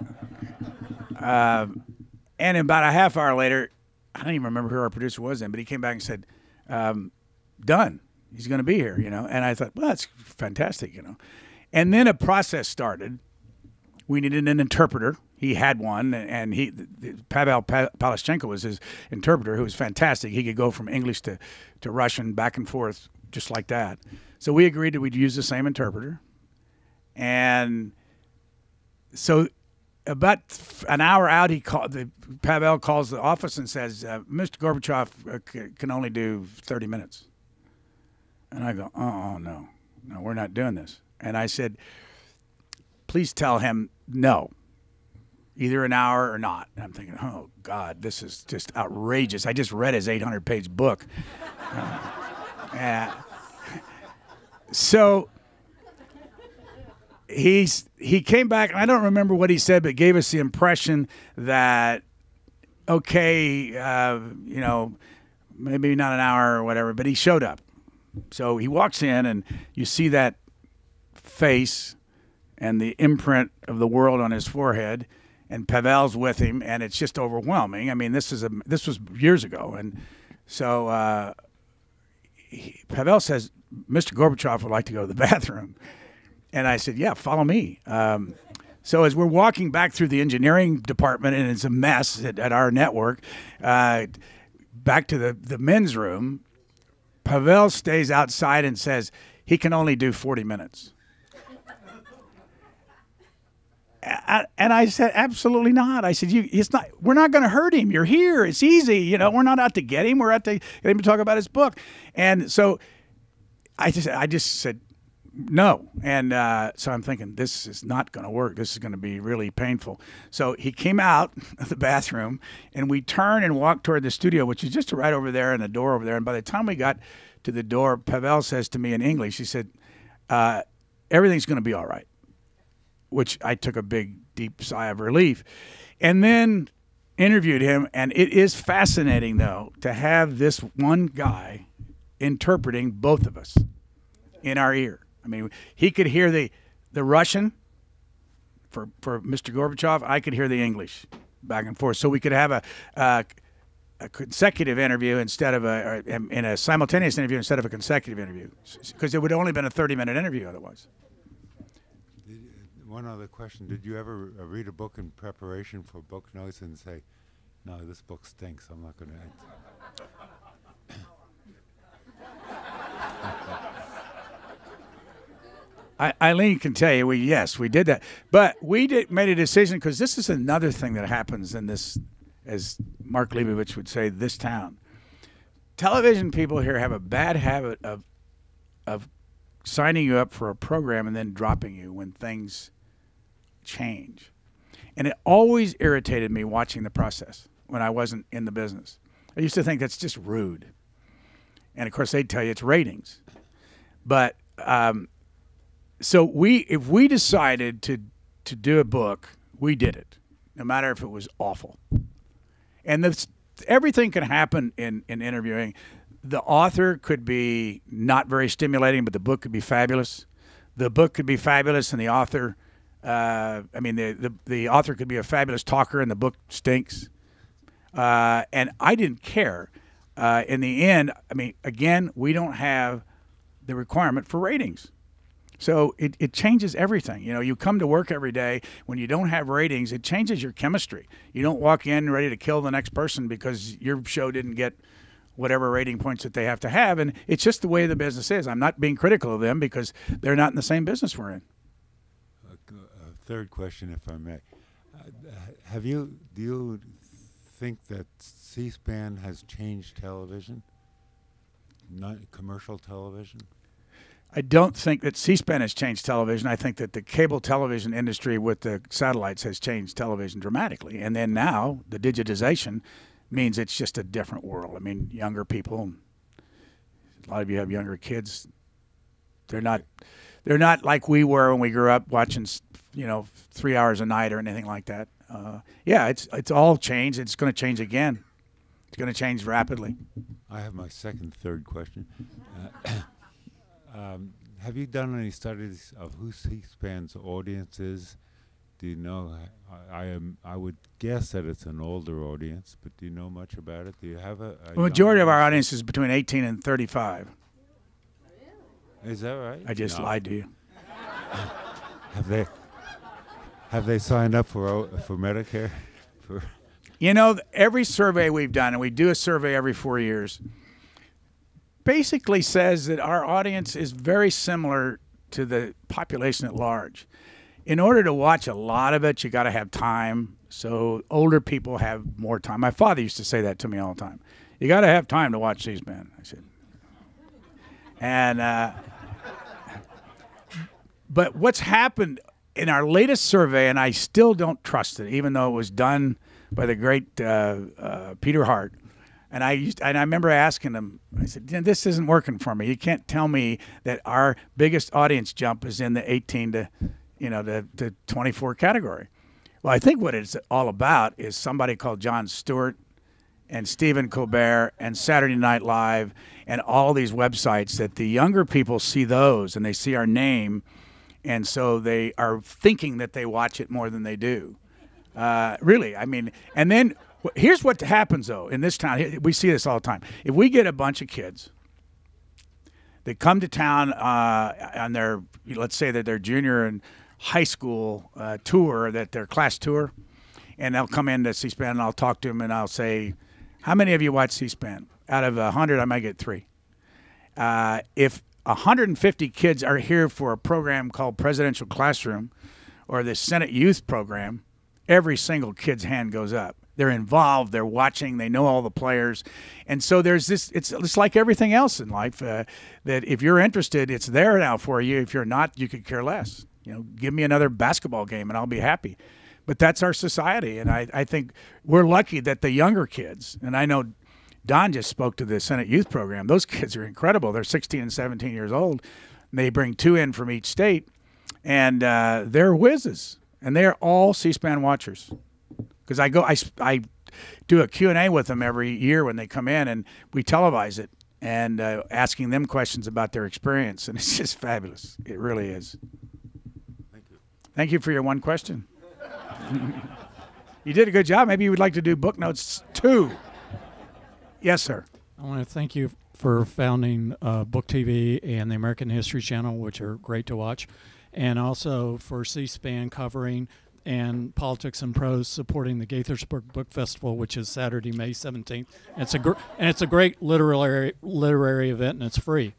And about a half hour later, I don't even remember who our producer was then, but he came back and said, done. He's going to be here, And I thought, well, that's fantastic, And then a process started. We needed an interpreter. He had one, and Pavel Palashchenko was his interpreter, who was fantastic. He could go from English to Russian back and forth just like that. So we agreed that we'd use the same interpreter. And so about an hour out, Pavel calls the office and says, Mr. Gorbachev can only do 30 minutes. And I go, oh, no, we're not doing this. And I said, please tell him no, either an hour or not. And I'm thinking, oh, God, this is just outrageous. I just read his 800-page book. So he came back, and I don't remember what he said, but gave us the impression that, okay, maybe not an hour or whatever, but he showed up. So he walks in, and you see that face and the imprint of the world on his forehead, and Pavel's with him, and it's just overwhelming. I mean, this was years ago, and so Pavel says, Mr. Gorbachev would like to go to the bathroom. And I said, yeah, follow me. So as we're walking back through the engineering department, and it's a mess at our network, back to the men's room, Pavel stays outside and says he can only do 40 minutes. And I said, absolutely not. I said, we're not going to hurt him. You're here. It's easy. We're not out to get him. We're out to get him to talk about his book. And so I just said, no. And so I'm thinking, this is not going to work. This is going to be really painful. So he came out of the bathroom, and we turned and walked toward the studio, which is just right over there and the door over there. And by the time we got to the door, Pavel says to me in English, he said, everything's going to be all right, which I took a big, deep sigh of relief. And then interviewed him, and it is fascinating, though, to have this one guy interpreting both of us in our ear. I mean, he could hear the Russian for Mr. Gorbachev. I could hear the English back and forth. So we could have a consecutive interview instead of a simultaneous interview instead of a consecutive interview, because it would have only been a 30-minute interview otherwise. One other question. Did you ever read a book in preparation for book notes and say, no, this book stinks, I'm not going to... Eileen can tell you, we did that. But we made a decision, because this is another thing that happens in this, as Mark Leibovich would say, this town. Television people here have a bad habit of signing you up for a program and then dropping you when things change. And it always irritated me watching the process when I wasn't in the business. I used to think that's just rude. And, of course, they'd tell you it's ratings. But so if we decided to do a book, we did it, no matter if it was awful. And everything can happen in interviewing. The author could be not very stimulating, but the book could be fabulous. The book could be fabulous, and the author, the author could be a fabulous talker, and the book stinks. And I didn't care. In the end, I mean, again, we don't have the requirement for ratings. So it changes everything. You know, you come to work every day. When you don't have ratings, it changes your chemistry. You don't walk in ready to kill the next person because your show didn't get whatever rating points that they have to have. And it's just the way the business is. I'm not being critical of them because they're not in the same business we're in. Third question, if I may. Do you think that C-SPAN has changed television, not commercial television? I don't think that C-SPAN has changed television. I think that the cable television industry with the satellites has changed television dramatically. And then now the digitization means it's just a different world. I mean, younger people, a lot of you have younger kids. They're not like we were when we grew up watching, 3 hours a night or anything like that. It's all changed. It's going to change again. It's going to change rapidly. I have my third question. Have you done any studies of who C-SPAN's audience is? Do you know? I would guess that it's an older audience, but do you know much about it? Do you have a the majority of our audience is between 18 and 35. Is that right? I just lied to you. Have they signed up for Medicare? Every survey we've done, and we do a survey every 4 years, basically says that our audience is very similar to the population at large. In order to watch a lot of it, you got to have time. So older people have more time. My father used to say that to me all the time. You got to have time to watch C-SPAN. I said, and but what's happened in our latest survey, and I still don't trust it, even though it was done by the great Peter Hart. And I remember asking him, I said, this isn't working for me. You can't tell me that our biggest audience jump is in the 18 to 24 category. Well, I think what it's all about is somebody called Jon Stewart and Stephen Colbert and Saturday Night Live and all these websites that the younger people see those and they see our name, and so they are thinking that they watch it more than they do. Really, I mean, and then here's what happens, though, in this town. We see this all the time. If we get a bunch of kids that come to town on their, let's say that their junior and high school tour, that their class tour, and they'll come in to C-SPAN, and I'll talk to them, and I'll say, how many of you watch C-SPAN? Out of 100, I might get 3. If 150 kids are here for a program called Presidential Classroom or the Senate Youth Program, every single kid's hand goes up. They're involved. They're watching. They know all the players. And so there's this, it's like everything else in life, that if you're interested, it's there now for you. If you're not, you could care less. Give me another basketball game and I'll be happy. But that's our society. And I think we're lucky that the younger kids, and I know Don just spoke to the Senate Youth Program. Those kids are incredible. They're 16 and 17 years old. And they bring 2 in from each state. And they're whizzes. And they're all C-SPAN watchers. Because I do a Q&A with them every year when they come in, and we televise it and asking them questions about their experience. And it's just fabulous. It really is. Thank you. Thank you for your one question. You did a good job. Maybe you would like to do book notes too. Yes, sir. I want to thank you for founding Book TV and the American History Channel, which are great to watch, and also for C-SPAN covering and Politics and Prose supporting the Gaithersburg Book Festival, which is Saturday, May 17th. And it's a great literary event, and it's free.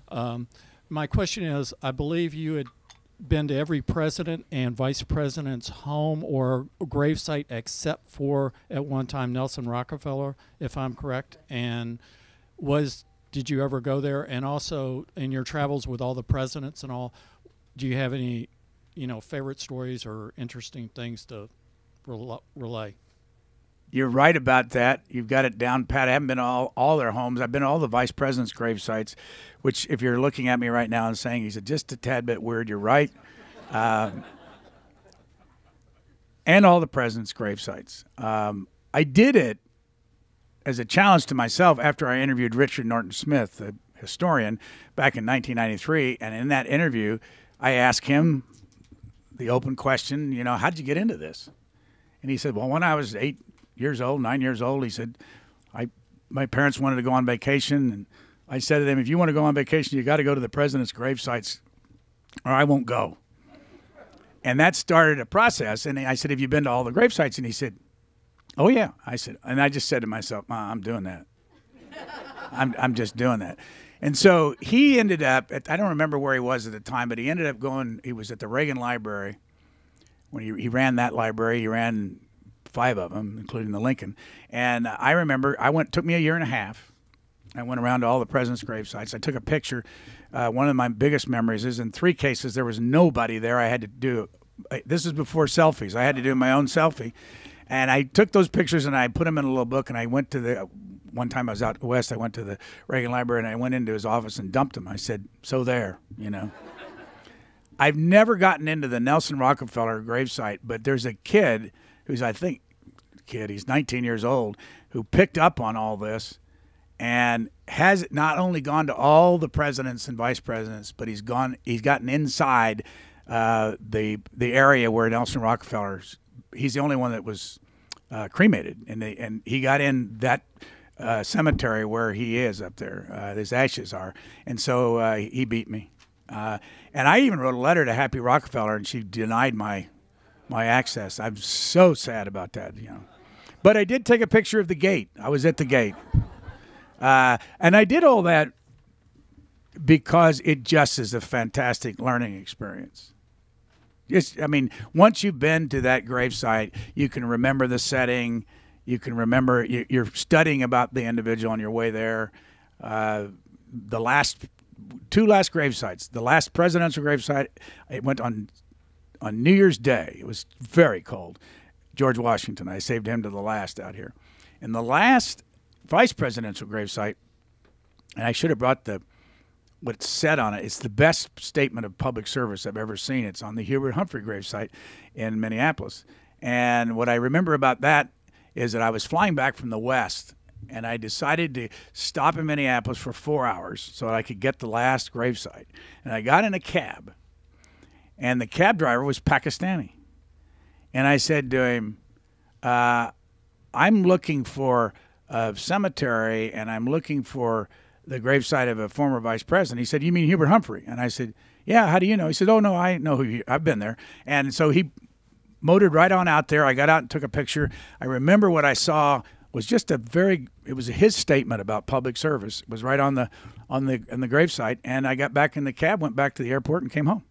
My question is, I believe you had been to every president and vice president's home or gravesite except for, at one time, Nelson Rockefeller, if I'm correct. And did you ever go there? And also, in your travels with all the presidents and all, do you have any favorite stories or interesting things to relay? You're right about that. You've got it down pat. I haven't been to all their homes. I've been to all the vice presidents' grave sites, which, if you're looking at me right now and saying he's just a tad bit weird, you're right. And all the presidents' grave sites. I did it as a challenge to myself after I interviewed Richard Norton Smith, the historian, back in 1993. And in that interview, I asked him the open question, you know, how'd you get into this? And he said, well, when I was 9 years old, he said, my parents wanted to go on vacation. And I said to them, if you want to go on vacation, you got to go to the president's grave sites or I won't go. And that started a process. And I said, have you been to all the grave sites? And he said, oh, yeah. I said, and I just said to myself, I'm doing that. I'm just doing that. And so he ended up, I don't remember where he was at the time, but he ended up going, he was at the Reagan Library. When he ran that library, he ran 5 of them, including the Lincoln. And I remember, took me a year and a half. I went around to all the president's grave sites. I took a picture. One of my biggest memories is in 3 cases, there was nobody there. I had to do, this is before selfies. I had to do my own selfie. And I took those pictures and I put them in a little book, and I went to one time I was out west, I went to the Reagan Library and I went into his office and dumped them. I said, so there, you know. I've never gotten into the Nelson Rockefeller gravesite, but there's a kid who's, he's 19 years old, who picked up on all this and has not only gone to all the presidents and vice presidents, but he's gotten inside the area where Nelson Rockefeller's, he's the only one that was cremated, and he got in that cemetery where he is up there. His ashes are, and so he beat me. And I even wrote a letter to Happy Rockefeller, and she denied my access. I'm so sad about that, you know. But I did take a picture of the gate. I was at the gate, and I did all that because it just is a fantastic learning experience. Once you've been to that gravesite, you can remember the setting. You can remember you're studying about the individual on your way there. The two last gravesites, the last presidential gravesite, it went on New Year's Day. It was very cold. George Washington, I saved him to the last out here. And the last vice presidential gravesite, and I should have brought what's said on it. It's the best statement of public service I've ever seen. It's on the Hubert Humphrey gravesite in Minneapolis. And what I remember about that is that I was flying back from the West, and I decided to stop in Minneapolis for 4 hours so that I could get the last gravesite. And I got in a cab, and the cab driver was Pakistani. And I said to him, I'm looking for a cemetery, and I'm looking for the gravesite of a former vice president. He said, you mean Hubert Humphrey? And I said, yeah, how do you know? He said, oh, no, I know I've been there. And so he motored right on out there. I got out and took a picture. I remember what I saw was just it was his statement about public service. It was right on the gravesite. And I got back in the cab, went back to the airport, and came home.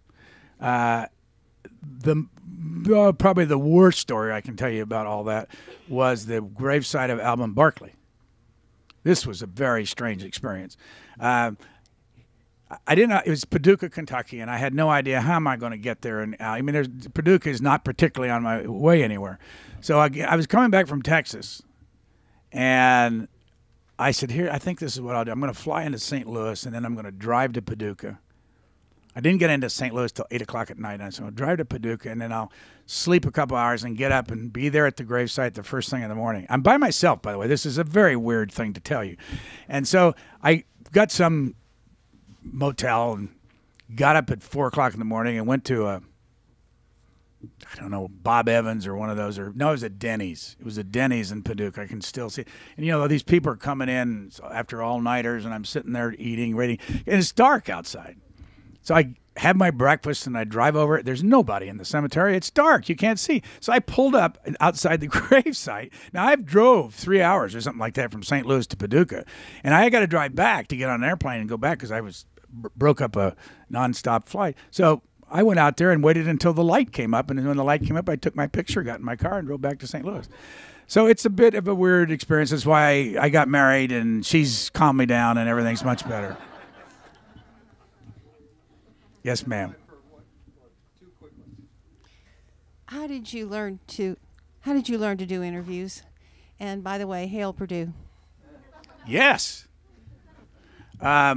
Probably the worst story I can tell you about all that was the gravesite of Alvin Barkley. This was a very strange experience. I didn't know it was Paducah, Kentucky, and I had no idea how am I going to get there. And Paducah is not particularly on my way anywhere. So I was coming back from Texas, and I said, here, I think this is what I'll do. I'm going to fly into St. Louis, and then I'm going to drive to Paducah. I didn't get into St. Louis till 8 o'clock at night. So I'll drive to Paducah, and then I'll sleep a couple hours and get up and be there at the gravesite the first thing in the morning. I'm by myself, by the way. This is a very weird thing to tell you. And so I got some motel and got up at 4 o'clock in the morning and went to Bob Evans or one of those. It was a Denny's. It was a Denny's in Paducah. I can still see it. And, these people are coming in after all-nighters, and I'm sitting there eating, waiting. And it's dark outside. So I have my breakfast, and I drive over. There's nobody in the cemetery. It's dark. You can't see. So I pulled up outside the gravesite. Now, I've drove 3 hours or something like that from St. Louis to Paducah, and I got to drive back to get on an airplane and go back because I broke up a nonstop flight. So I went out there and waited until the light came up, and when the light came up, I took my picture, got in my car, and drove back to St. Louis. So it's a bit of a weird experience. That's why I got married, and she's calmed me down, and everything's much better. Yes, ma'am. How did you learn to do interviews? And by the way, hail Purdue. Yes. How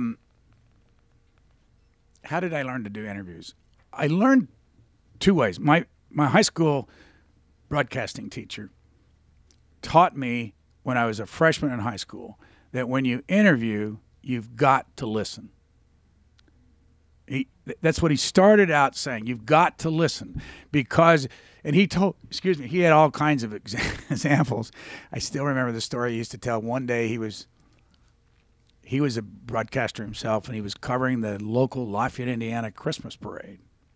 did I learn to do interviews? I learned 2 ways. My high school broadcasting teacher taught me when I was a freshman in high school that when you interview, you've got to listen. That's what he started out saying. You've got to listen because, and he had all kinds of examples. I still remember the story he used to tell. One day he was a broadcaster himself, and he was covering the local Lafayette, Indiana Christmas parade.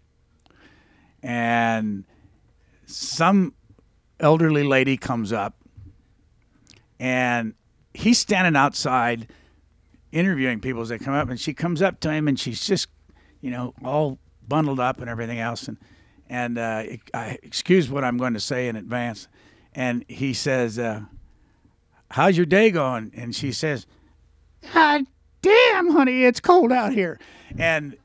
And some elderly lady comes up, and he's standing outside interviewing people as they come up, and she comes up to him, and she's just, all bundled up and everything else. And I excuse what I'm going to say in advance. And he says, how's your day going? And she says, damn, honey, it's cold out here. And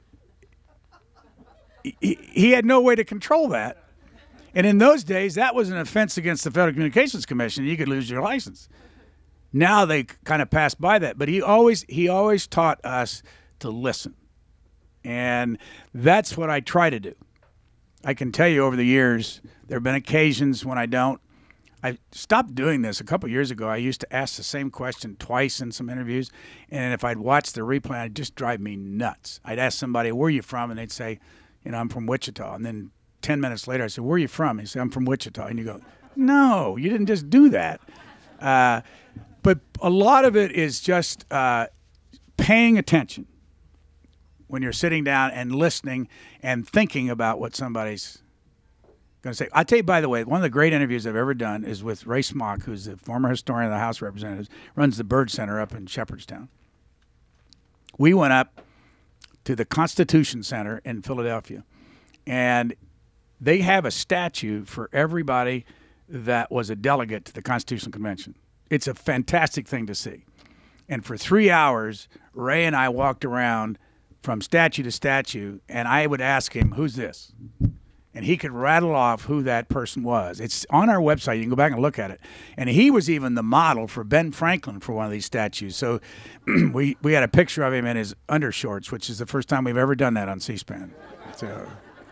he had no way to control that. And in those days, that was an offense against the Federal Communications Commission. You could lose your license. Now they kind of passed by that. But he always taught us to listen. And that's what I try to do. I can tell you over the years, there have been occasions when I don't. I stopped doing this a couple years ago. I used to ask the same question twice in some interviews, and if I'd watch the replay, it'd just drive me nuts. I'd ask somebody, where are you from? And they'd say, I'm from Wichita. And then 10 minutes later, I said, where are you from? He'd say, I'm from Wichita. And you go, no, you didn't just do that. But a lot of it is just paying attention when you're sitting down and listening and thinking about what somebody's going to say. I tell you, by the way, one of the great interviews I've ever done is with Ray Smock, who's the former historian of the House of Representatives, runs the Byrd Center up in Shepherdstown. We went up to the Constitution Center in Philadelphia, and they have a statue for everybody that was a delegate to the Constitutional Convention. It's a fantastic thing to see. And for 3 hours, Ray and I walked around from statue to statue, and I would ask him, who's this? And he could rattle off who that person was. It's on our website. You can go back and look at it. And he was even the model for Ben Franklin for one of these statues. So we had a picture of him in his undershorts, which is the first time we've ever done that on C-SPAN. So,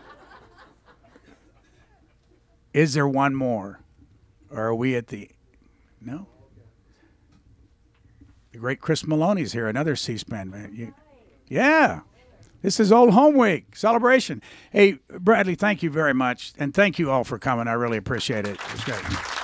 is there one more? Or are we at the... No? The great Chris Maloney's here, another C-SPAN man. Yeah. This is Old Home Week celebration. Hey, Bradley, thank you very much. And thank you all for coming. I really appreciate it. It was great.